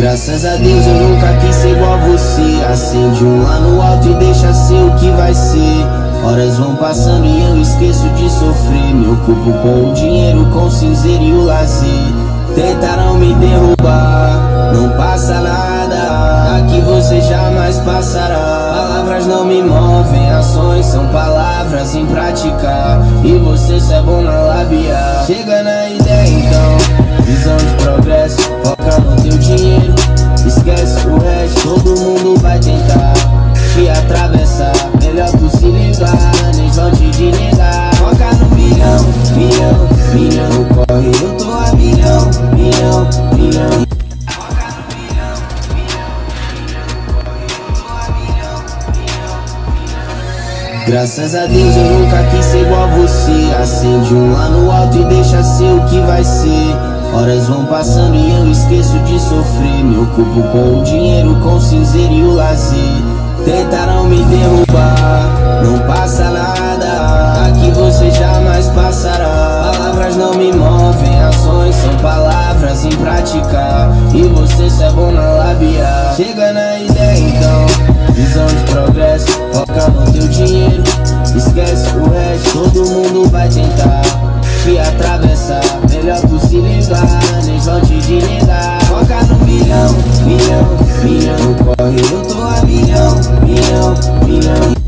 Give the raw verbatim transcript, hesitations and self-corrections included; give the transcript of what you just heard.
Graças a Deus eu nunca quis ser igual a você. Acende um lá no alto e deixa ser o que vai ser. Horas vão passando e eu esqueço de sofrer. Me ocupo com o dinheiro, com o cinzeiro e o lazer. Tentaram me derrubar, não passa nada. Aqui você jamais passará. Palavras não me movem, ações são palavras em praticar. E você só é bom na lábia. Chega na ideia então, visão de progresso. Foca no teu dinheiro, esquece o resto. Todo mundo vai tentar te atravessar. Melhor tu se ligar, eles vão te desnegar. Foca no milhão, milhão, milhão. No corre eu tô a milhão, milhão, milhão. Foca no milhão, milhão, milhão. No corre eu tô a milhão, milhão, milhão. Graças a Deus eu nunca quis ser igual a você. Acende um lá no alto e deixa ser o que vai ser. Horas vão passando e eu esqueço de sofrer. Me ocupo com o dinheiro, com o cinzeiro e o lazer. Tentaram me derrubar, não passa nada. Aqui você jamais passará. Palavras não me movem, ações são palavras em praticar. E você só é bom na lábia. Chega na ideia então, visão de progresso. Foca no teu dinheiro, esquece o resto. Todo mundo vai tentar te atravessar. Melhor tu se ligar, eles vão te desnegar. Foca no milhão, milhão, milhão. No corre eu tô a milhão, milhão, milhão.